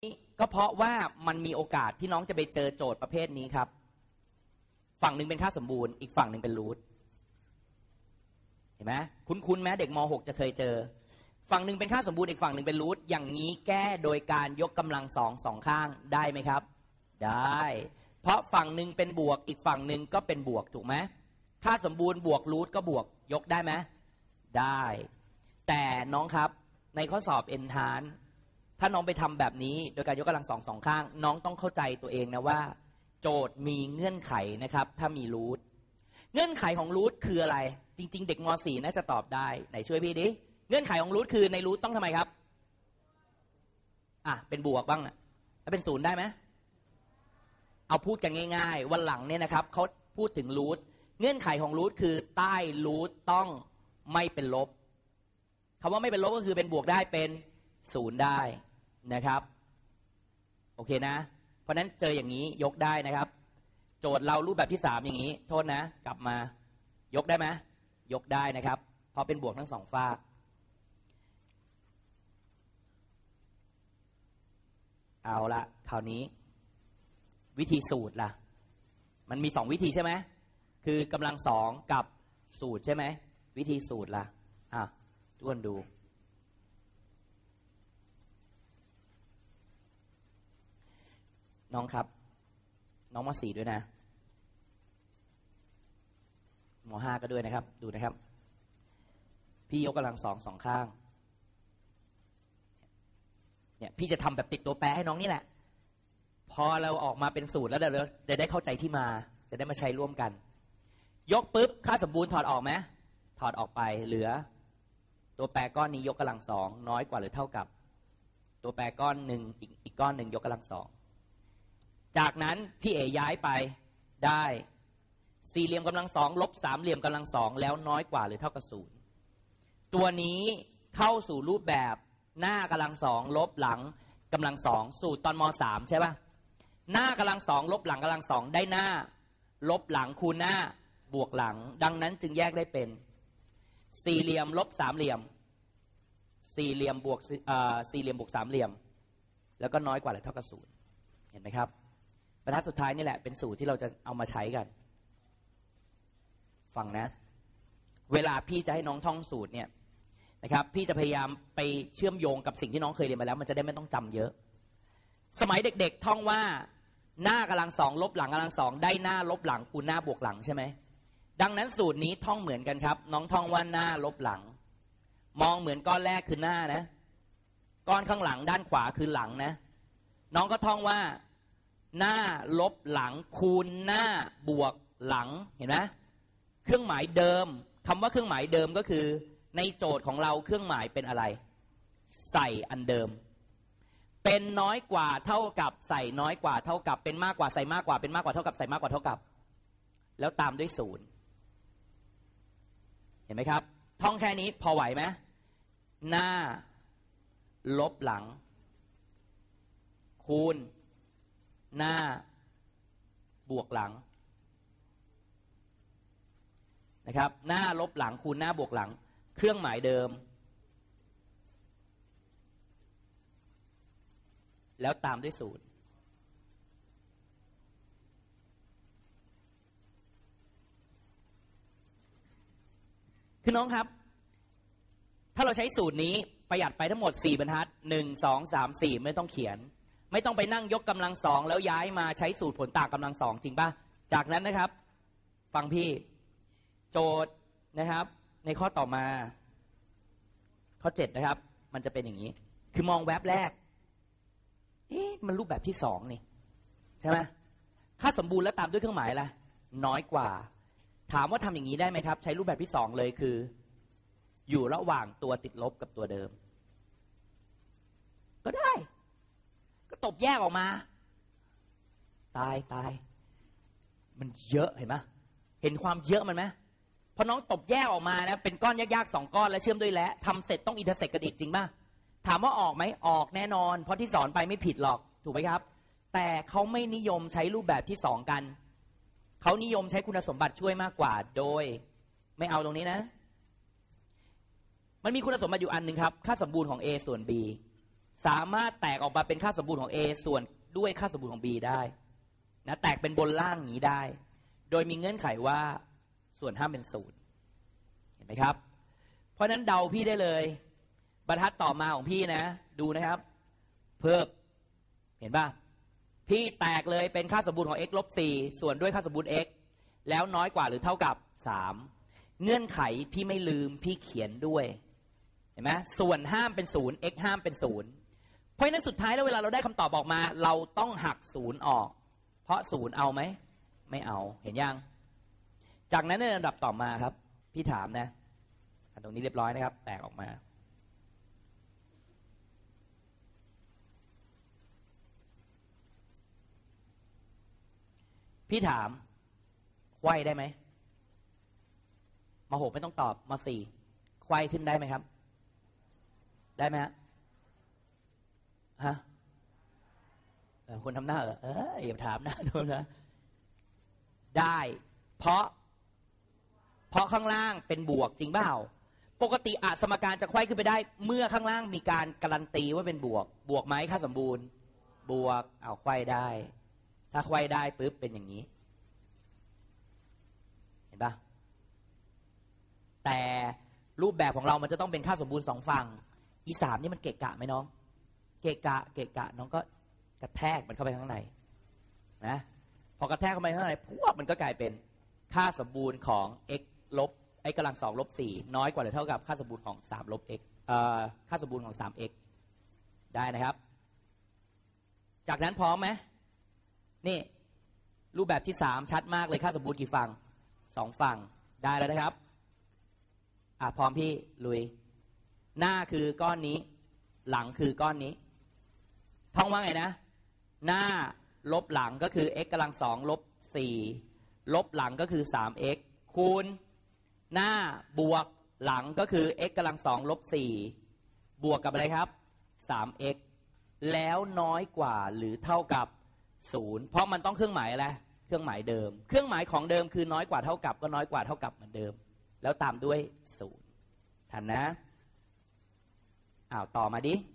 ก็เพราะว่ามันมีโอกาสที่น้องจะไปเจอโจทย์ประเภทนี้ครับฝั่งหนึ่งเป็นค่าสมบูรณ์อีกฝั่งหนึ่งเป็นรูทเห็นไหมคุ้นไหมเด็กม .6 จะเคยเจอฝั่งหนึ่งเป็นค่าสมบูรณ์อีกฝั่งหนึ่งเป็นรูทอย่างนี้แก้โดยการยกกำลังสองข้างได้ไหมครับได้เพราะฝั่งหนึ่งเป็นบวกอีกฝั่งหนึ่งก็เป็นบวกถูกไหมค่าสมบูรณ์บวกรูทก็บวกยกได้ไหมได้แต่น้องครับในข้อสอบเอนทรานซ์ถ้าน้องไปทำแบบนี้โดยการยกกำลังสองข้างน้องต้องเข้าใจตัวเองนะว่าโจทย์มีเงื่อนไขนะครับถ้ามีรูทเงื่อนไขของรูทคืออะไรจริงๆเด็กม .4 น่าจะตอบได้ไหนช่วยพี่ดิเงื่อนไขของรูทคือในรูทต้องทำไมครับเป็นบวกบ้างนะแล้วเป็นศูนย์ได้ไหมเอาพูดกันง่ายๆวันหลังเนี่ยนะครับเขาพูดถึงรูทเงื่อนไขของรูทคือใต้รูทต้องไม่เป็นลบคำว่าไม่เป็นลบก็คือเป็นบวกได้เป็นศูนย์ได้นะครับโอเคนะเพราะนั้นเจออย่างนี้ยกได้นะครับโจทย์เรารูปแบบที่3อย่างนี้โทษนะกลับมายกได้ไหมยกได้นะครับเพราะเป็นบวกทั้งสองฝากเอาละคราวนี้วิธีสูตรล่ะมันมี2วิธีใช่ไหมคือกำลังสองกับสูตรใช่ไหมวิธีสูตรล่ะทุกคนดูน้องครับน้องม.4ด้วยนะม.5ก็ด้วยนะครับดูนะครับพี่ยกกำลังสองข้างเนี่ยพี่จะทำแบบติดตัวแปรให้น้องนี่แหละพอเราออกมาเป็นสูตรแล้วเราจะได้เข้าใจที่มาจะได้มาใช้ร่วมกันยกปุ๊บค่าสมบูรณ์ถอดออกไหมถอดออกไปเหลือตัวแปรก้อนนี้ยกกำลัง2น้อยกว่าหรือเท่ากับตัวแปรก้อนหนึ่งอีกก้อนหนึ่งยกกำลัง2จากนั้นพี่เอย้ายไปได้สี่เหลี่ยมกำลัง2ลบสามเหลี่ยมกำลัง2แล้วน้อยกว่าหรือเท่ากับ0ตัวนี้เข้าสู่รูปแบบหน้ากำลัง2ลบหลังกำลัง2สูตรตอนม.3ใช่ป่ะหน้ากำลัง2ลบหลังกำลัง2ได้หน้าลบหลังคูณหน้าบวกหลังดังนั้นจึงแยกได้เป็นสี่เหลี่ยมลบสามเหลี่ยมสี่เหลี่ยมบวกสี่เหลี่ยมบวกสามเหลี่ยมแล้วก็น้อยกว่าหรือเท่ากับ0เห็นไหมครับบรรทัดสุดท้ายนี่แหละเป็นสูตรที่เราจะเอามาใช้กันฟังนะเวลาพี่จะให้น้องท่องสูตรเนี่ยนะครับพี่จะพยายามไปเชื่อมโยงกับสิ่งที่น้องเคยเรียนมาแล้วมันจะได้ไม่ต้องจำเยอะสมัยเด็กๆท่องว่าหน้ากำลัง2ลบหลังกำลัง2ได้หน้าลบหลังคูณหน้าบวกหลังใช่ไหมดังนั้นสูตรนี้ท่องเหมือนกันครับน้องท่องว่าหน้าลบหลังมองเหมือนก้อนแรกคือหน้านะก้อนข้างหลังด้านขวาคือหลังนะน้องก็ท่องว่าหน้าลบหลังคูณหน้าบวกหลังเห็นไหมเครื่องหมายเดิมคำว่าเครื่องหมายเดิมก็คือในโจทย์ของเราเครื่องหมายเป็นอะไรใส่อันเดิมเป็นน้อยกว่าเท่ากับใส่น้อยกว่าเท่ากับเป็นมากกว่าใส่มากกว่าเป็นมากกว่าเท่ากับใส่มากกว่าเท่ากับแล้วตามด้วย0เห็นไหมครับท่องแค่นี้พอไหวไหมหน้าลบหลังคูณหน้าบวกหลังนะครับหน้าลบหลังคูณหน้าบวกหลังเครื่องหมายเดิมแล้วตามด้วย0คือน้องครับถ้าเราใช้สูตรนี้ประหยัดไปทั้งหมด4บรรทัด1 2 3 4ไม่ต้องเขียนไม่ต้องไปนั่งยกกำลัง2แล้วย้ายมาใช้สูตรผลต่างกำลัง2จริงป่ะจากนั้นนะครับฟังพี่โจทย์นะครับในข้อต่อมาข้อ7นะครับมันจะเป็นอย่างนี้คือมองแวบแรกมันรูปแบบที่2นี่ใช่ไหมค่าสมบูรณ์แล้วตามด้วยเครื่องหมายอะไรน้อยกว่าถามว่าทำอย่างนี้ได้ไหมครับใช้รูปแบบที่2เลยคืออยู่ระหว่างตัวติดลบกับตัวเดิมก็ได้ก็ตบแยกออกมาตายมันเยอะเห็นไหมเห็นความเยอะมันไหมพอน้องตบแยกออกมานะเป็นก้อนยากๆ2ก้อนแล้วเชื่อมด้วยและทำเสร็จต้องอินเตอร์เซ็กกันอีกจริงป่ะถามว่าออกไหมออกแน่นอนเพราะที่สอนไปไม่ผิดหรอกถูกไหมครับแต่เขาไม่นิยมใช้รูปแบบที่2กันเขานิยมใช้คุณสมบัติช่วยมากกว่าโดยไม่เอาตรงนี้นะมันมีคุณสมบัติอยู่อันหนึ่งครับค่าสมบูรณ์ของ a ส่วน b สามารถแตกออกมาเป็นค่าสมบูรณ์ของ A ส่วนด้วยค่าสมบูรณ์ของ B ได้นะแตกเป็นบนล่างอย่างนี้ได้โดยมีเงื่อนไขว่าส่วนห้ามเป็นศูนย์เห็นไหมครับเพราะนั้นเดาพี่ได้เลยบรรทัดต่อมาของพี่นะดูนะครับเพิ่มเห็นป่ะพี่แตกเลยเป็นค่าสมบูรณ์ของ x ลบ4ส่วนด้วยค่าสมบูรณ์ x แล้วน้อยกว่าหรือเท่ากับ3เงื่อนไขพี่ไม่ลืมพี่เขียนด้วยเห็นไหมส่วนห้ามเป็น0 x ห้ามเป็น0เพราะฉะนั้นสุดท้ายแล้วเวลาเราได้คำตอบออกมาเราต้องหัก0ออกเพราะ0เอาไหมไม่เอาเห็นยังจากนั้นในลำดับต่อมาครับพี่ถามนะตรงนี้เรียบร้อยนะครับแตกออกมาพี่ถามไขว้ได้ไหมมา6ไม่ต้องตอบมา4ไขว้ขึ้นได้ไหมครับได้ไหมฮะคนทำหน้าอย่าถามหน้าโดนนะได้เพราะข้างล่างเป็นบวกจริงเปล่าปกติสมการจะไขว้ขึ้นไปได้เมื่อข้างล่างมีการการันตีว่าเป็นบวกไหมค่าสมบูรณ์บวกเอาไขว้ได้ถ้าไขว้ได้ปุ๊บเป็นอย่างนี้เห็นปะแต่รูปแบบของเรามันจะต้องเป็นค่าสมบูรณ์2ฝั่ง3นี่มันเกะกะไหมน้องเกะกะน้องก็กระแทกมันเข้าไปข้างในนะพอกระแทกเข้าไปข้างในพวกมันก็กลายเป็นค่าสมบูรณ์ของ x ลบ x กำลัง2ลบ4น้อยกว่าหรือเท่ากับค่าสมบูรณ์ของ3ลบ x ค่าสมบูรณ์ของ 3x ได้นะครับจากนั้นพร้อมไหมนี่รูปแบบที่3ชัดมากเลยค่าสมบูรณ์กี่ฝั่ง2ฝั่งได้แล้วนะครับพร้อมพี่ลุยหน้าคือก้อนนี้หลังคือก้อนนี้ท่องว่าไงนะหน้าลบหลังก็คือ x กำลัง2ลบ4ลบหลังก็คือ 3x คูณหน้าบวกหลังก็คือ x กำลัง2ลบ4บวกกับอะไรครับ 3x แล้วน้อยกว่าหรือเท่ากับ0เพราะมันต้องเครื่องหมายอะไรเครื่องหมายเดิมเครื่องหมายของเดิมคือน้อยกว่าเท่ากับก็น้อยกว่าเท่ากับเหมือนเดิมแล้วตามด้วย0ทันนะต่อมาดิ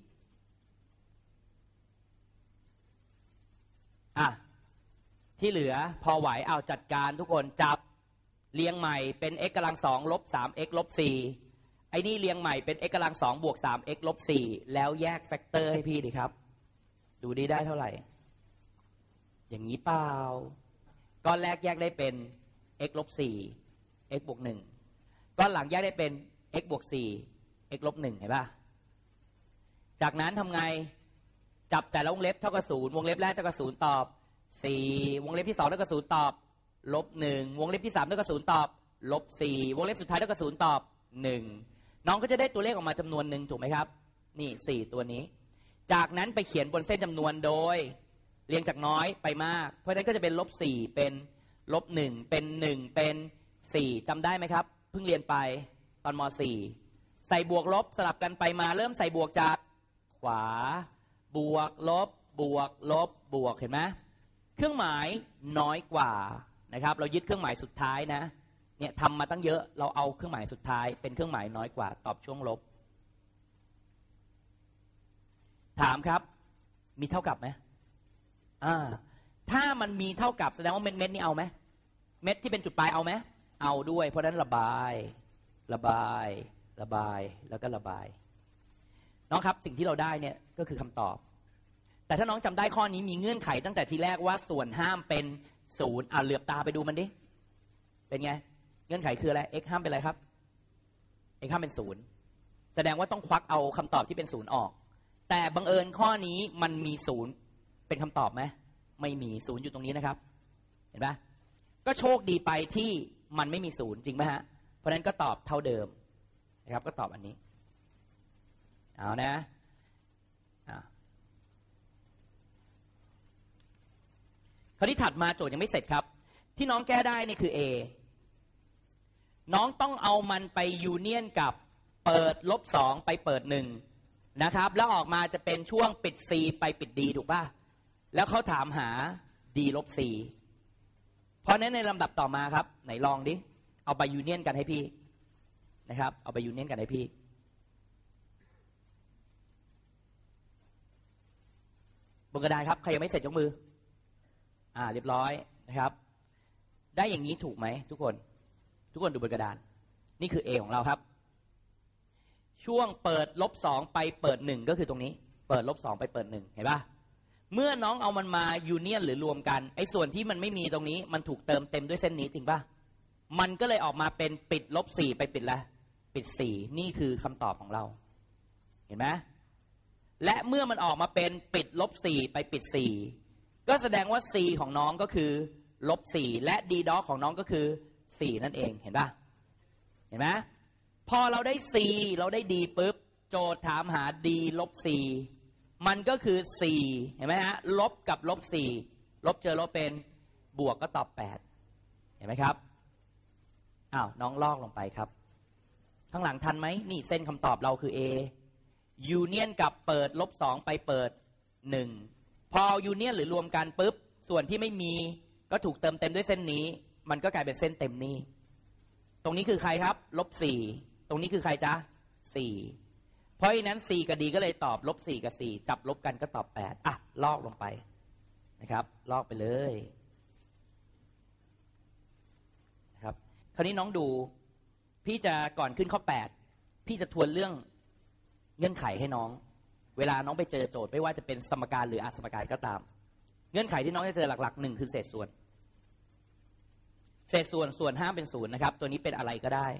ที่เหลือพอไหวจัดการทุกคนจับเรียงใหม่เป็น x กำลัง2ลบ 3x ลบ4ไอ้นี่เรียงใหม่เป็น x กำลัง2บวก 3x ลบ4แล้วแยกแฟกเตอร์ให้พี่ดิครับดูดีได้เท่าไหร่อย่างนี้เปล่าก้อนแรกแยกได้เป็น x ลบ4 x บวก1ก้อนหลังแยกได้เป็น x บวก4 x ลบ1เห็นป่ะจากนั้นทำไงจับแต่ละวงเล็บเท่ากับ0วงเล็บแรกเท่ากับ0ตอบ4วงเล็บที่2เท่ากับ0ตอบลบ1วงเล็บที่3เท่ากับ0ตอบลบ4วงเล็บสุดท้ายเท่ากับ0ตอบ1น้องก็จะได้ตัวเลขออกมาจำนวนหนึ่งถูกไหมครับนี่4ตัวนี้จากนั้นไปเขียนบนเส้นจำนวนโดยเรียงจากน้อยไปมากเพราะฉะนั้นก็จะเป็นลบ4เป็นลบ1เป็น1เป็น4จำได้ไหมครับเพิ่งเรียนไปตอนม.4 ใส่บวกลบสลับกันไปมาเริ่มใส่บวกจากขวาบวกลบบวกลบบวกเห็นไหมเครื่องหมายน้อยกว่านะครับเรายึดเครื่องหมายสุดท้ายนะเนี่ยทำมาตั้งเยอะเราเอาเครื่องหมายสุดท้ายเป็นเครื่องหมายน้อยกว่าตอบช่วงลบถามครับมีเท่ากับไหมถ้ามันมีเท่ากับแสดงว่าเม็ดนี่เอาไหมเม็ดที่เป็นจุดปลายเอาไหมเอาด้วยเพราะฉะนั้นระบายระบายระบายแล้วก็ระบายน้องครับสิ่งที่เราได้เนี่ยก็คือคำตอบแต่ถ้าน้องจำได้ข้อนี้มีเงื่อนไขตั้งแต่ทีแรกว่าส่วนห้ามเป็น0เหลือบตาไปดูมันดิเป็นไงเงื่อนไขคืออะไร x ห้ามเป็นอะไรครับ x ห้ามเป็น0แสดงว่าต้องควักเอาคำตอบที่เป็น0ออกแต่บังเอิญข้อนี้มันมี0เป็นคำตอบไหมไม่มี0อยู่ตรงนี้นะครับเห็นปะก็โชคดีไปที่มันไม่มี0จริงไหมฮะเพราะนั้นก็ตอบเท่าเดิมนะครับก็ตอบอันนี้เอานะคราวนี้ถัดมาโจทย์ยังไม่เสร็จครับที่น้องแก้ได้นี่คือ A น้องต้องเอามันไปยูเนียนกับเปิดลบ2ไปเปิด1นะครับแล้วออกมาจะเป็นช่วงปิด C ไปปิด D ถูกป่ะแล้วเขาถามหา D ลบ C เพราะนั้นในลำดับต่อมาครับไหนลองดิเอาไปยูเนียนกันให้พี่นะครับเอาไปยูเนียนกันให้พี่บนกระดานครับใครยังไม่เสร็จยกมือเรียบร้อยนะครับได้อย่างนี้ถูกไหมทุกคนดูบนกระดานนี่คือ A ของเราครับช่วงเปิด-2ไปเปิด1ก็คือตรงนี้เปิด-2ไปเปิด1เห็นป่ะเมื่อน้องเอามันมายูเนียนหรือรวมกันไอ้ส่วนที่มันไม่มีตรงนี้มันถูกเติมเต็มด้วยเส้นนี้จริงป่ะมันก็เลยออกมาเป็นปิด-4ไปปิดละปิด4นี่คือคำตอบของเราเห็นไหมและเมื่อมันออกมาเป็นปิด-4ไปปิด4ก็แสดงว่า C ของน้องก็คือ-4และ D dot ของน้องก็คือ4นั่นเองเห็นป่ะเห็นไหมพอเราได้ C เราได้ D ปุ๊บโจทย์ถามหา D -4มันก็คือ4เห็นไหมฮะลบกับ-4ลบเจอลบเป็นบวกก็ตอบ8เห็นไหมครับน้องลอกลงไปครับข้างหลังทันไหมนี่เส้นคำตอบเราคือ A ยูเนียนกับเปิด-2ไปเปิด1พอยูเนียนหรือรวมกันปุ๊บส่วนที่ไม่มีก็ถูกเติมเต็มด้วยเส้นนี้มันก็กลายเป็นเส้นเต็มนี้ตรงนี้คือใครครับ-4ตรงนี้คือใครจ๊ะ4เพราะฉะนั้น C กับ D ก็เลยตอบ-4กับ4จับลบกันก็ตอบ8ลอกลงไปนะครับลอกไปเลยนะครับคราวนี้น้องดูพี่จะก่อนขึ้นข้อ8พี่จะทวนเรื่องเงื่อนไขให้น้องเวลาน้องไปเจอโจทย์ไม่ว่าจะเป็นสมการหรืออสมการก็ตามเงื่อนไขที่น้องจะเจอหลักๆ1คือเศษส่วนส่วนห้ามเป็น0นะครับตัวนี้เป็นอะไรก็ได้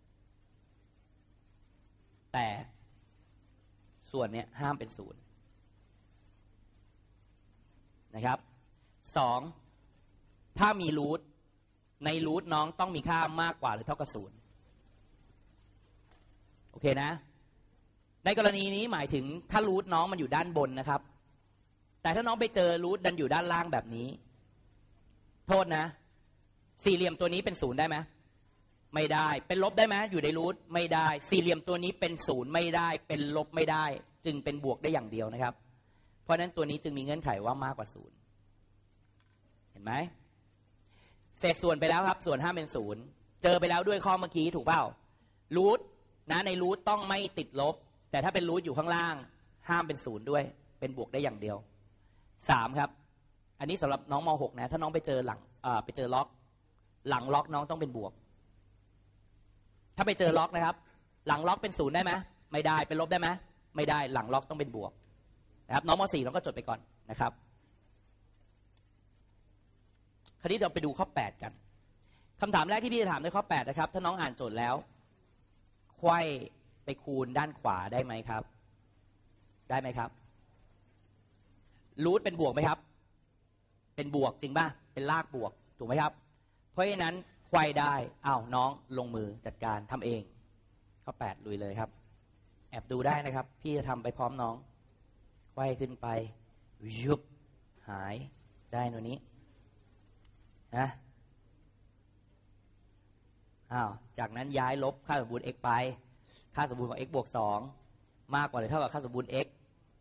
แต่ส่วนเนี้ยห้ามเป็น0นะครับ2ถ้ามีรูทในรูทน้องต้องมีค่ามากกว่าหรือเท่ากับ0โอเคนะในกรณีนี้หมายถึงถ้ารูทน้องมันอยู่ด้านบนนะครับแต่ถ้าน้องไปเจอรูทดันอยู่ด้านล่างแบบนี้โทษนะสี่เหลี่ยมตัวนี้เป็น0ได้ไหมไม่ได้เป็นลบได้ไหมอยู่ในรูทไม่ได้สี่เหลี่ยมตัวนี้เป็น0ไม่ได้เป็นลบไม่ได้จึงเป็นบวกได้อย่างเดียวนะครับเพราะฉะนั้นตัวนี้จึงมีเงื่อนไขว่ามากกว่า0เห็นไหมเศษส่วนไปแล้วครับส่วนห้ามเป็น0เจอไปแล้วด้วยข้อเมื่อกี้ถูกเปล่ารูทนะในรูทต้องไม่ติดลบแต่ถ้าเป็นรูทอยู่ข้างล่างห้ามเป็น0ด้วยเป็นบวกได้อย่างเดียว3ครับอันนี้สำหรับน้องม.6 นะถ้าน้องไปเจอไปเจอล็อกหลังล็อกน้องต้องเป็นบวกถ้าไปเจอล็อกนะครับหลังล็อกเป็น0ได้ไหมไม่ได้เป็นลบได้ไหมไม่ได้หลังล็อกต้องเป็นบวกนะครับน้องม.4 น้องก็จดไปก่อนนะครับคราวนี้เราไปดูข้อ8กันคำถามแรกที่พี่จะถามในข้อ8นะครับถ้าน้องอ่านโจทย์แล้วไขว้ไปคูณด้านขวาได้ไหมครับได้ไหมครับรูทเป็นบวกไหมครับเป็นบวกจริงป่ะเป็นลากบวกถูกไหมครับเพราะฉะนั้นไขว้ได้น้องลงมือจัดการทำเองข้อ8ลุยเลยครับแอบดูได้นะครับพี่จะทำไปพร้อมน้องไขว้ขึ้นไปยุบหายได้โน่นนี้นะจากนั้นย้ายลบค่าสมบูรณ์ x ไปค่าสมบูรณ์ของ x บวก2มากกว่าหรือเท่ากับค่าสมบูรณ์ x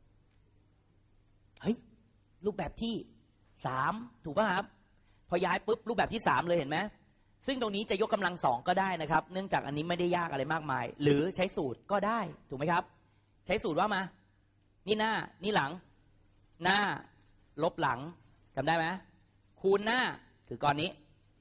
เฮ้ยรูปแบบที่3ถูกป่ะครับพอย้ายปุ๊บรูปแบบที่3เลยเห็นไหมซึ่งตรงนี้จะยกกำลัง2ก็ได้นะครับเนื่องจากอันนี้ไม่ได้ยากอะไรมากมายหรือใช้สูตรก็ได้ถูกไหมครับใช้สูตรว่ามานี่หน้านี่หลังหน้าลบหลังจำได้ไหมคูณหน้าคือก้อนนี้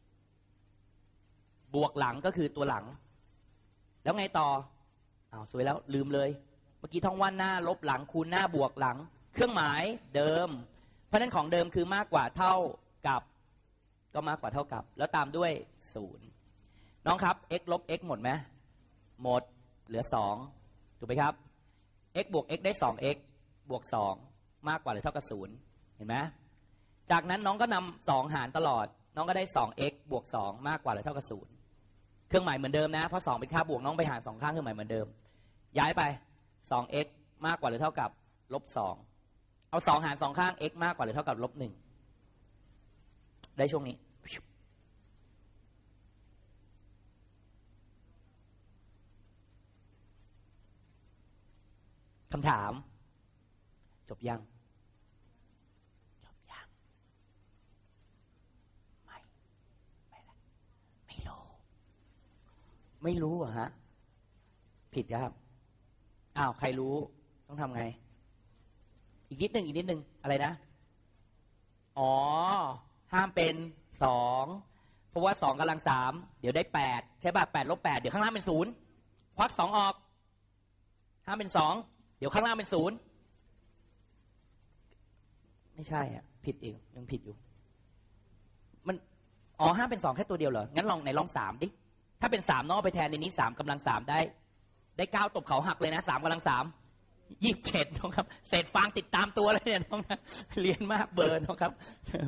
บวกหลังก็คือตัวหลังแล้วไงต่อสวยแล้วลืมเลยเมื่อกี้ท่องว่าหน้าลบหลังคูณหน้าบวกหลังเครื่องหมายเดิมเพราะฉะนั้นของเดิมคือมากกว่าเท่ากับก็มากกว่าเท่ากับแล้วตามด้วย0น้องครับ x ลบ x หมดไหมหมดเหลือ2ถูกไหมครับ x บวก x ได้ 2x บวก2มากกว่าหรือเท่ากับ0เห็นไหมจากนั้นน้องก็นำ2หารตลอดน้องก็ได้ 2x บวก2มากกว่าหรือเท่ากับ0เครื่องหมายเหมือนเดิมนะเพราะ2เป็นค่าบวกน้องไปหาร2ข้างเครื่องหมายเหมือนเดิมย้ายไป 2x มากกว่าหรือเท่ากับลบ2เอา2หาร2ข้าง x มากกว่าหรือเท่ากับลบ1ได้ช่วงนี้คำถามจบยังไม่รู้เหรอฮะผิดครับใครรู้ต้องทำไงอีกนิดนึงอะไรนะอ๋อห้ามเป็น2เพราะว่า2กำลัง3เดี๋ยวได้8ใช่ป่ะ8 ลบ 8เดี๋ยวข้างล่างเป็น0ควัก2ออกห้ามเป็น2เดี๋ยวข้างล่างเป็น0ไม่ใช่อ่ะผิดอีกยังผิดอยู่มันห้ามเป็น2แค่ตัวเดียวเหรองั้นลอง3ดิถ้าเป็น3น้องเอาไปแทนในนี้3กำลัง3ได้9ตบเขาหักเลยนะ3กำลัง3 27น้องครับเศษฟางติดตามตัวเลยเนี่ยน้องนะเรียนมากเบอร์น้องครับ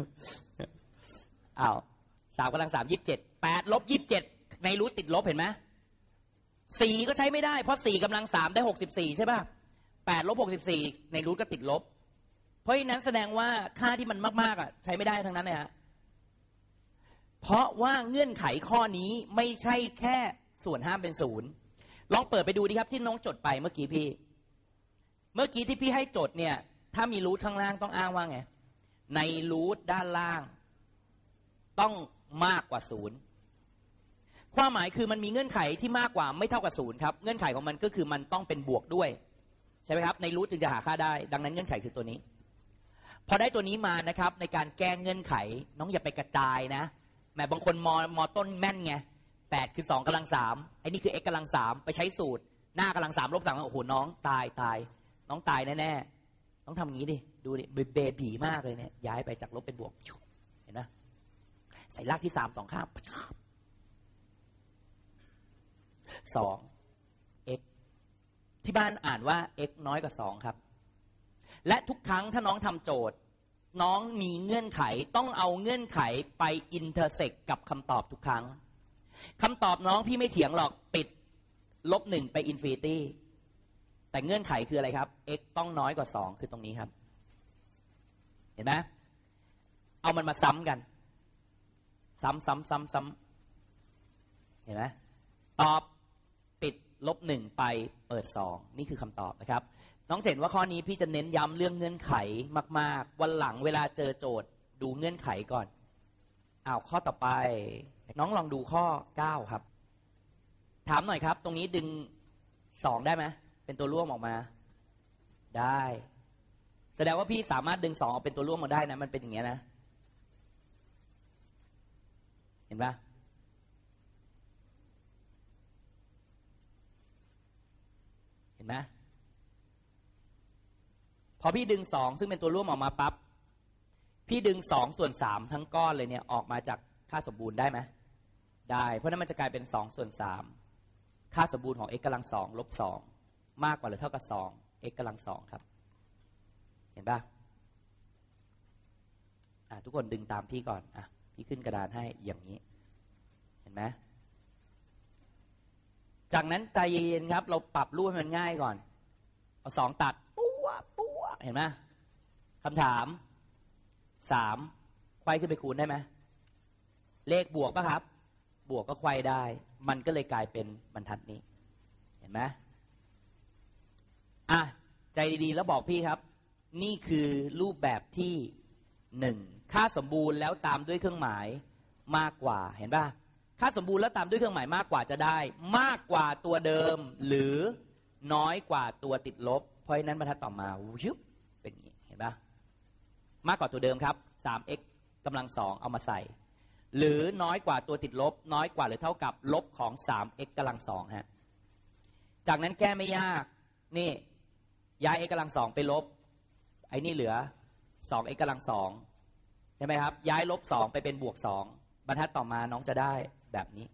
อ้าว3กำลัง3 27 8 ลบ 27ในรูทติดลบเห็นไหม4ก็ใช้ไม่ได้เพราะ4กำลัง3ได้64ใช่ป่ะ8 ลบ 64ในรูทก็ติดลบเพราะฉะนั้นแสดงว่าค่าที่มันมากๆอ่ะใช้ไม่ได้ทั้งนั้นเลยฮะเพราะว่าเงื่อนไขข้อนี้ไม่ใช่แค่ส่วนห้ามเป็น0ลองเปิดไปดูดิครับที่น้องจดไปเมื่อกี้ที่พี่ให้จดเนี่ยถ้ามีรูทข้างล่างต้องอ้างว่าไงในรูทด้านล่างต้องมากกว่า0ความหมายคือมันมีเงื่อนไขที่มากกว่าไม่เท่ากับ0ครับเงื่อนไขของมันก็คือมันต้องเป็นบวกด้วยใช่ไหมครับในรูทจึงจะหาค่าได้ดังนั้นเงื่อนไขคือตัวนี้พอได้ตัวนี้มานะครับในการแก้เงื่อนไขน้องอย่าไปกระจายนะแม้บางคนมต้นแม่นไง8คือ2กำลัง3ไอ้นี่คือ x กำลัง3ไปใช้สูตรหน้ากำลัง3ลบ3โอ้โหน้องตายน้องตายแน่ๆต้องทำอย่างนี้ดิดูดิเบบีมากเลยเนี่ยย้ายไปจากลบเป็นบวกเห็นไหมใส่รากที่3 2ข้าง2 x ที่บ้านอ่านว่า x น้อยกว่า2ครับและทุกครั้งถ้าน้องทำโจทย์น้องมีเงื่อนไขต้องเอาเงื่อนไขไปอินเตอร์เซกกับคำตอบทุกครั้งคำตอบน้องพี่ไม่เถียงหรอกปิดลบ1ไปอินฟินิตี้แต่เงื่อนไขคืออะไรครับ x ต้องน้อยกว่า2คือตรงนี้ครับเห็นไหมเอามันมาซ้ำกันซ้ำเห็นไหมตอบปิดลบ1ไปเปิด2นี่คือคำตอบนะครับน้องเห็นว่าข้อนี้พี่จะเน้นย้ำเรื่องเงื่อนไขมากๆวันหลังเวลาเจอโจทย์ดูเงื่อนไขก่อนข้อต่อไปน้องลองดูข้อ9ครับถามหน่อยครับตรงนี้ดึง2ได้ไหมเป็นตัวร่วมออกมาได้แสดงว่าพี่สามารถดึง2ออกเป็นตัวร่วมมาได้นะมันเป็นอย่างเงี้ยนะเห็นปะเห็นไหมพอพี่ดึง2ซึ่งเป็นตัวร่วมออกมาปั๊บพี่ดึง2ส่วน3ทั้งก้อนเลยเนี่ยออกมาจากค่าสมบูรณ์ได้ไหมได้เพราะนั้นมันจะกลายเป็น2ส่วน3ค่าสมบูรณ์ของ x กำลัง2ลบ2มากกว่าหรือเท่ากับ2 x กำลัง2ครับเห็นปะทุกคนดึงตามพี่ก่อนพี่ขึ้นกระดานให้อย่างนี้เห็นไหมจากนั้นใจเย็นๆครับเราปรับรูปให้มันง่ายก่อนเอา2ตัดปุ๊วเห็นไหมคำถาม3ไขว้ขึ้นไปคูณได้ไหมเลขบวกป่ะครับบวกก็ไขว้ได้มันก็เลยกลายเป็นบรรทัดนี้เห็นไหมใจดีๆแล้วบอกพี่ครับนี่คือรูปแบบที่1ค่าสมบูรณ์แล้วตามด้วยเครื่องหมายมากกว่าเห็นป่ะค่าสมบูรณ์แล้วตามด้วยเครื่องหมายมากกว่าจะได้มากกว่าตัวเดิมหรือน้อยกว่าตัวติดลบเพราะฉะนั้นบรรทัดต่อมาเป็นอย่างนี้เห็นป่ะมากกว่าตัวเดิมครับ 3x กำลัง2เอามาใส่หรือน้อยกว่าตัวติดลบน้อยกว่าหรือเท่ากับลบของ 3x กำลัง2ฮะจากนั้นแก้ไม่ยากนี่ย้าย x กำลัง2ไปลบไอ้นี่เหลือ 2x กำลัง2ใช่ไหมครับย้ายลบ2ไปเป็นบวก2บรรทัดต่อมาน้องจะได้แบบนี้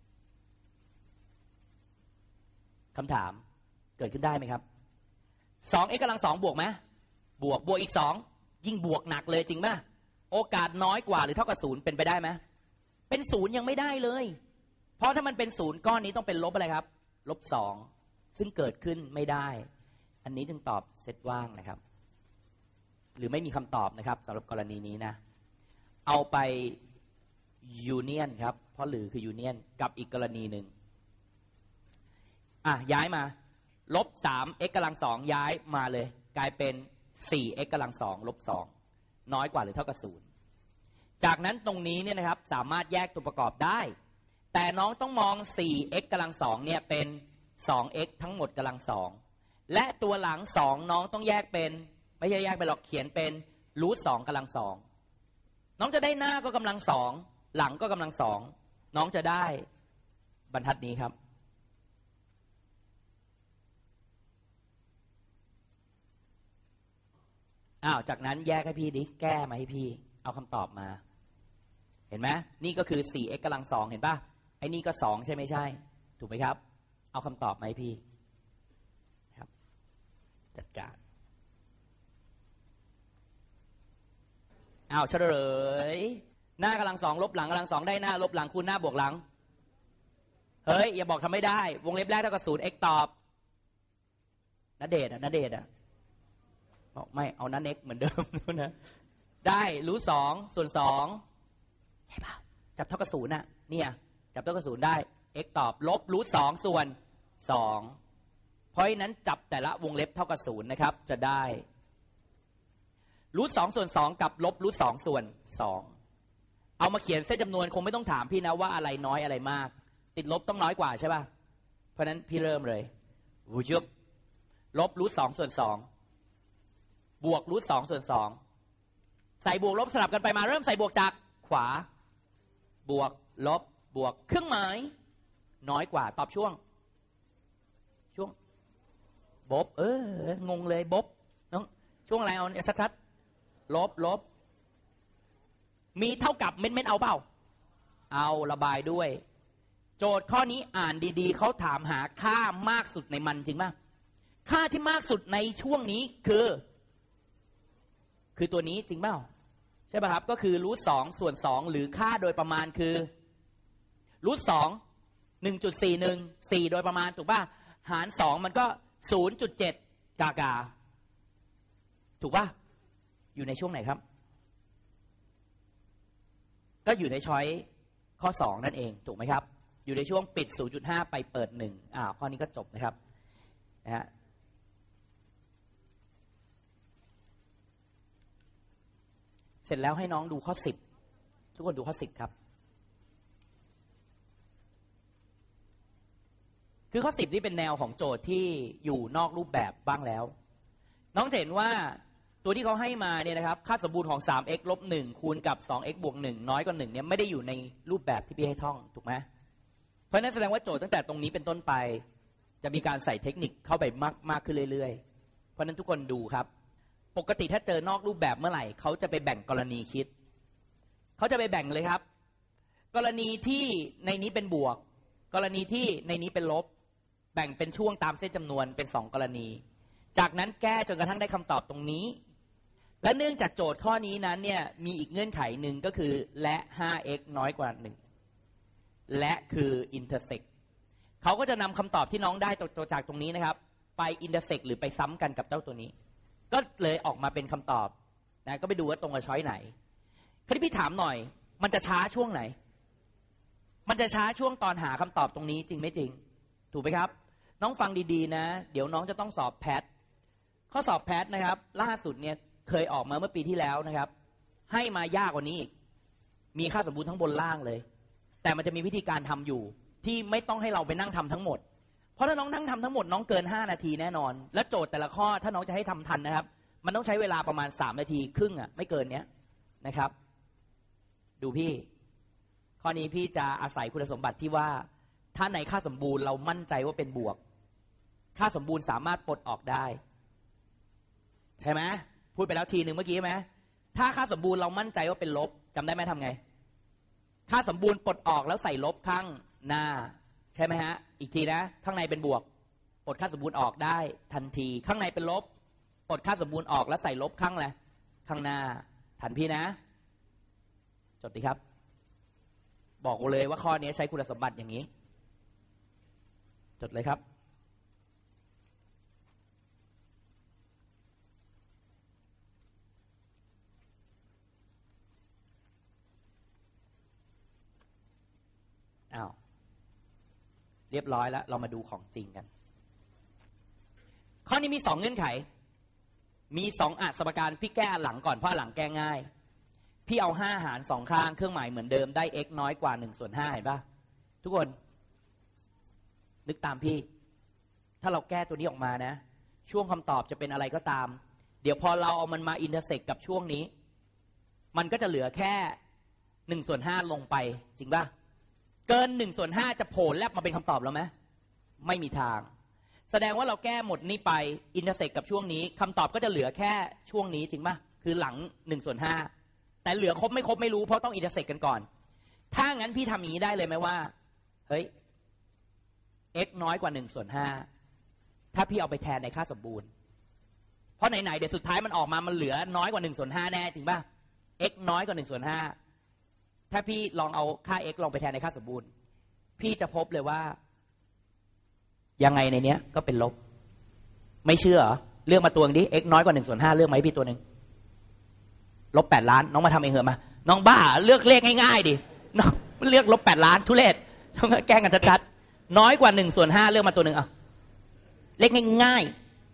คำถามเกิดขึ้นได้ไหมครับ 2x กำลัง2บวกไหมบวกอีก2ยิ่งบวกหนักเลยจริงป่ะโอกาสน้อยกว่าหรือเท่ากับ0เป็นไปได้ไหมเป็น0ยังไม่ได้เลยเพราะถ้ามันเป็น0ก้อนนี้ต้องเป็นลบอะไรครับลบ2ซึ่งเกิดขึ้นไม่ได้อันนี้จึงตอบเซตว่างนะครับหรือไม่มีคำตอบนะครับสำหรับกรณีนี้นะเอาไปยูเนียนครับเพราะหรือคือยูเนียนกับอีกกรณีหนึ่งย้ายมาลบ 3x กำลัง2ย้ายมาเลยกลายเป็น 4x กำลัง2ลบ2น้อยกว่าหรือเท่ากับ0จากนั้นตรงนี้เนี่ยนะครับสามารถแยกตัวประกอบได้แต่น้องต้องมอง 4x กำลัง2เนี่ยเป็น 2x ทั้งหมดกำลัง2และตัวหลัง2น้องต้องแยกเป็นไม่ใช่แยกไปหรอกเขียนเป็นรูทสองกำลังสองน้องจะได้หน้าก็กำลังสองหลังก็กำลังสองน้องจะได้บรรทัดนี้ครับจากนั้นแยกให้พี่ดิแก้มาให้พี่เอาคำตอบมาเห็นไหมนี่ก็คือ 4x กำลังสองเห็นป่ะไอ้นี่ก็2ใช่ไม่ใช่ถูกไหมครับเอาคำตอบมาให้พี่ครับจัดการเฉลยหน้ากำลังสองลบหลังกำลังสองได้หน้าลบหลังคูณหน้าบวกหลังเฮ้ยอย่าบอกทำไม่ได้วงเล็บแรกเท่ากับ0 x ตอบณเดชน์อ่ะบอกไม่เอาณเน็กเหมือนเดิมนะได้รูทสองส่วนสองใช่ป่ะจับเท่ากับ0น่ะเนี่ยจับเท่ากับ0ได้ x ตอบลบรูทสองส่วน2เพราะฉะนั้นจับแต่ละวงเล็บเท่ากับ0นะครับจะได้รูทสองส่วน2กับลบรูทสองส่วน2เอามาเขียนเส้นจำนวนคงไม่ต้องถามพี่นะว่าอะไรน้อยอะไรมากติดลบต้องน้อยกว่าใช่ป่ะเพราะนั้นพี่เริ่มเลยวูจุบลบรูทสองส่วน2บวกรูทสองส่วน2ใส่บวกลบสลับกันไปมาเริ่มใส่บวกจากขวาบวกลบบวกเครื่องหมายน้อยกว่าตอบช่วงบบงงเลยบบน้องช่วงอะไรเอาชัดๆลบมีเท่ากับเม็ดเอาเปล่าเอาระบายด้วยโจทย์ข้อนี้อ่านดีๆเขาถามหาค่ามากสุดในมันจริงป่ะค่าที่มากสุดในช่วงนี้คือตัวนี้จริงเปล่าใช่ป่ะครับก็คือรูทสองส่วน2หรือค่าโดยประมาณคือรูทสอง 1.414 โดยประมาณถูกป่ะหาร2มันก็ 0.7 กาถูกป่ะอยู่ในช่วงไหนครับก็อยู่ในช้อยข้อ2นั่นเองถูกไหมครับอยู่ในช่วงปิด 0.5 ไปเปิด1ข้อนี้ก็จบนะครับนะฮะเสร็จแล้วให้น้องดูข้อ10ทุกคนดูข้อ10ครับคือข้อ10นี่เป็นแนวของโจทย์ที่อยู่นอกรูปแบบบ้างแล้วน้องเห็นว่าตัวที่เขาให้มาเนี่ยนะครับค่าสมบูรณ์ของ 3x ลบ 1คูณกับ 2x บวก 1น้อยกว่า1เนี่ยไม่ได้อยู่ในรูปแบบที่พี่ให้ท่องถูกไหมเพราะนั้นแสดงว่าโจทย์ตั้งแต่ตรงนี้เป็นต้นไปจะมีการใส่เทคนิคเข้าไปมากขึ้นเรื่อยๆเพราะนั้นทุกคนดูครับปกติถ้าเจอนอกรูปแบบเมื่อไหร่เขาจะไปแบ่งกรณีคิดเขาจะไปแบ่งเลยครับกรณีที่ในนี้เป็นบวกกรณีที่ในนี้เป็นลบแบ่งเป็นช่วงตามเส้นจำนวนเป็น2กรณีจากนั้นแก้จนกระทั่งได้คำตอบตรงนี้และเนื่องจากโจทย์ข้อนี้นั้นเนี่ยมีอีกเงื่อนไขหนึ่งก็คือและ 5x น้อยกว่า1และคือ intersect เขาก็จะนำคำตอบที่น้องได้ตัวจากตรงนี้นะครับไป intersect หรือไปซ้ำกันกับเจ้าตัวนี้ก็เลยออกมาเป็นคำตอบนะก็ไปดูว่าตรงกับช้อยไหนคราวนี้พี่ถามหน่อยมันจะช้าช่วงไหนมันจะช้าช่วงตอนหาคำตอบตรงนี้จริงไม่จริงถูกไหมครับน้องฟังดีๆนะเดี๋ยวน้องจะต้องสอบแพทข้อสอบแพทนะครับล่าสุดเนี่ยเคยออกมาเมื่อปีที่แล้วนะครับให้มายากกว่านี้อีกมีค่าสมบูรณ์ทั้งบนล่างเลยแต่มันจะมีวิธีการทำอยู่ที่ไม่ต้องให้เราไปนั่งทำทั้งหมดเพราะถ้าน้องนั่งทำทั้งหมดน้องเกิน5นาทีแน่นอนและโจทย์แต่ละข้อถ้าน้องจะให้ทำทันนะครับมันต้องใช้เวลาประมาณ3นาทีครึ่งไม่เกินเนี้ยนะครับดูพี่ข้อนี้พี่จะอาศัยคุณสมบัติที่ว่าถ้าในค่าสมบูรณ์เรามั่นใจว่าเป็นบวกค่าสมบูรณ์สามารถปลดออกได้ใช่ไหมพูดไปแล้วทีหนึ่งเมื่อกี้ไหมถ้าค่าสมบูรณ์เรามั่นใจว่าเป็นลบจำได้ไหมทำไงค่าสมบูรณ์ปลดออกแล้วใส่ลบข้างหน้าใช่ไหมฮะอีกทีนะข้างในเป็นบวกปลดค่าสมบูรณ์ออกได้ทันทีข้างในเป็นลบปลดค่าสมบูรณ์ออกแล้วใส่ลบข้างอะไรข้างหน้าทันพี่นะจดดีครับบอกเลยว่าข้อนี้ใช้คุณสมบัติอย่างนี้จดเลยครับเรียบร้อยแล้วเรามาดูของจริงกันข้อนี้มี2เงื่อนไขมี2สมการพี่แก้หลังก่อนเพราะหลังแก้ง่ายพี่เอา5หาร2ข้างเครื่องหมายเหมือนเดิมได้ x น้อยกว่า1/5เห็นป่ะทุกคนนึกตามพี่ถ้าเราแก้ตัวนี้ออกมานะช่วงคำตอบจะเป็นอะไรก็ตามเดี๋ยวพอเราเอามันมาอินเตอร์เซกกับช่วงนี้มันก็จะเหลือแค่1/5ลงไปจริงป่ะเกิน1/5จะโผล่แลบมาเป็นคำตอบแล้วไหมไม่มีทางแสดงว่าเราแก้หมดนี้ไปอินเตอร์เซกกับช่วงนี้คำตอบก็จะเหลือแค่ช่วงนี้จริงป่ะคือหลัง1/5แต่เหลือครบไม่รู้เพราะต้องอินเตอร์เซกกันก่อนถ้างั้นพี่ทำอย่างนี้ได้เลยไหมว่าเฮ้ย x น้อยกว่า1/5ถ้าพี่เอาไปแทนในค่าสมบูรณ์เพราะไหนๆเดี๋ยวสุดท้ายมันออกมามันเหลือน้อยกว่า1/5แน่จริงป่ะ x น้อยกว่า1/5ถ้าพี่ลองเอาค่า x ลองไปแทนในค่าสมบูรณ์พี่จะพบเลยว่ายังไงในเนี้ยก็เป็นลบไม่เชื่อเลือกมาตัวนึงดิ x น้อยกว่า1/5เลือกไหมพี่ตัวนึงลบ8 ล้านน้องมาทำเองเหรอมาน้องบ้าเลือกเลขง่ายๆดิน้องเลือกลบ8 ล้านทุเรศต้องแกล้งกันชัดๆน้อยกว่า1/5เลือกมาตัวนึงอ่ะเลขง่าย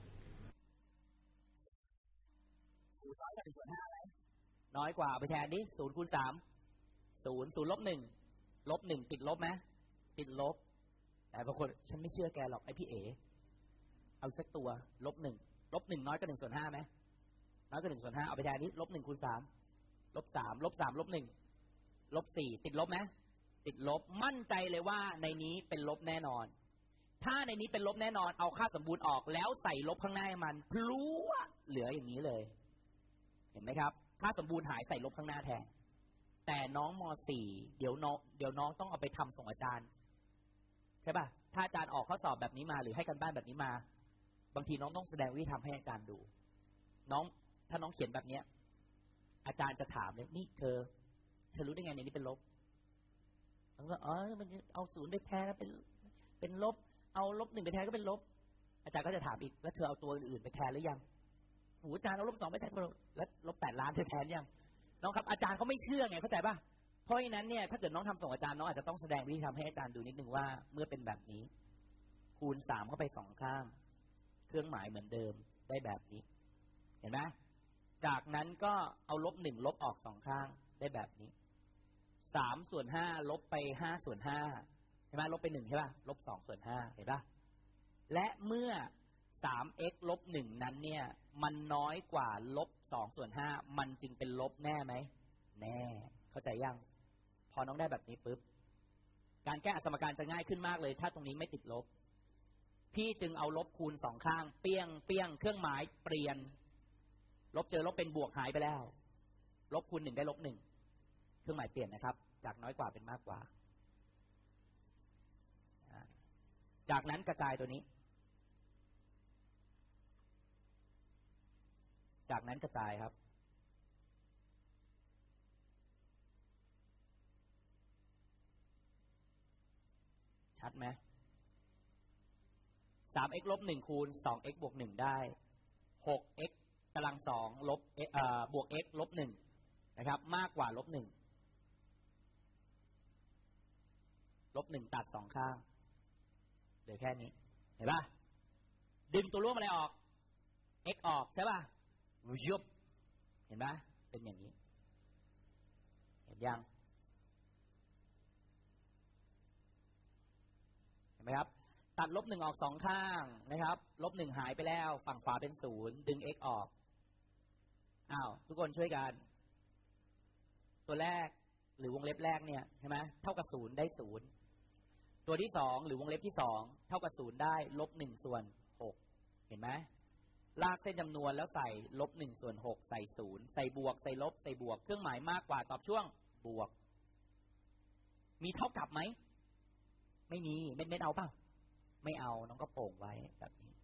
ๆน้อยกว่าไปแทนดิ0 คูณ 3 0 ลบ 1 ลบ 1ติดลบไหมติดลบแต่บางคนฉันไม่เชื่อแกหรอกไอ้พี่เอ๋เอาสักตัวลบ 1 ลบ 1น้อยกว่า1/5ไหมน้อยกว่า1/5เอาไปแทนนี้ลบ 1 คูณ 3 ลบ 3 ลบ 3 ลบ 1 ลบ 4ติดลบไหมติดลบมั่นใจเลยว่าในนี้เป็นลบแน่นอนถ้าในนี้เป็นลบแน่นอนเอาค่าสมบูรณ์ออกแล้วใส่ลบข้างหน้าให้มันพลุเหลืออย่างนี้เลยเห็นไหมครับค่าสมบูรณ์หายใส่ลบข้างหน้าแทนแต่น้องม.4 เดี๋ยวน้องต้องเอาไปทำส่งอาจารย์ใช่ป่ะถ้าอาจารย์ออกข้อสอบแบบนี้มาหรือให้กันบ้านแบบนี้มาบางทีน้องต้องแสดงวิธีทำให้อาจารย์ดูน้องถ้าน้องเขียนแบบนี้อาจารย์จะถามเลยนี่เธอรู้ได้ไงในนี้เป็นลบแล้วก็มันเอา0ไปแทนเป็นลบเอาลบ 1ไปแทนก็เป็นลบอาจารย์ก็จะถามอีกแล้วเธอเอาตัวอื่นไปแทนหรือยังโอ้อาจารย์เอาลบ 2ไปแทนแล้วลบ8 ล้านเธอแทนยังน้องครับอาจารย์เขาไม่เชื่อไงเข้าใจป่ะเพราะฉะนั้นเนี่ยถ้าเกิดน้องทำส่งอาจารย์น้องอาจจะต้องแสดงวิธีทำให้อาจารย์ดูนิดนึงว่าเมื่อเป็นแบบนี้คูณ3เข้าไป2ข้างเครื่องหมายเหมือนเดิมได้แบบนี้เห็นไหมจากนั้นก็เอาลบ 1ลบออก2ข้างได้แบบนี้3/5ลบไป5/5ใช่ไหมลบไป1ใช่ป่ะลบ2/5เห็นป่ะและเมื่อ3x ลบ1นั้นเนี่ยมันน้อยกว่าลบ2/5มันจึงเป็นลบแน่ไหมแน่เข้าใจยังพอน้องได้แบบนี้ปุ๊บการแก้สมการจะง่ายขึ้นมากเลยถ้าตรงนี้ไม่ติดลบพี่จึงเอาลบคูณ2ข้างเปี้ยงเครื่องหมายเปลี่ยนลบเจอลบเป็นบวกหายไปแล้วลบคูณ1ได้ลบ1เครื่องหมายเปลี่ยนนะครับจากน้อยกว่าเป็นมากกว่าจากนั้นกระจายตัวนี้จากนั้นกระจายครับชัดไหม 3x ลบ 1 คูณ 2x บวก 1 ได้ 6x กำลัง 2 ลบบวก x ลบ 1 นะครับมากกว่าลบ 1 ลบ 1 ตัด 2 ข้างเหลือแค่นี้เห็นป่ะดึงตัวร่วมอะไรออก x ออกใช่ป่ะยุบเห็นป่ะเป็นอย่างนี้เห็นยังเห็นไหมครับตัดลบ 1ออก2ข้างนะครับลบ 1หายไปแล้วฝั่งขวาเป็น0ดึง x ออกทุกคนช่วยกันตัวแรกหรือวงเล็บแรกเนี่ยใช่ไหมเท่ากับ0ได้0ตัวที่2หรือวงเล็บที่2เท่ากับ0ได้ลบ1/6เห็นไหมลากเส้นจำนวนแล้วใส่ลบ1/6ใส่0ใส่บวกใส่ลบใส่บวกเครื่องหมายมากกว่าตอบช่วงบวกมีเท่ากับไหมไม่มีเม็ดเอาเปล่าไม่เอาน้องก็โป่งไว้แบบนี้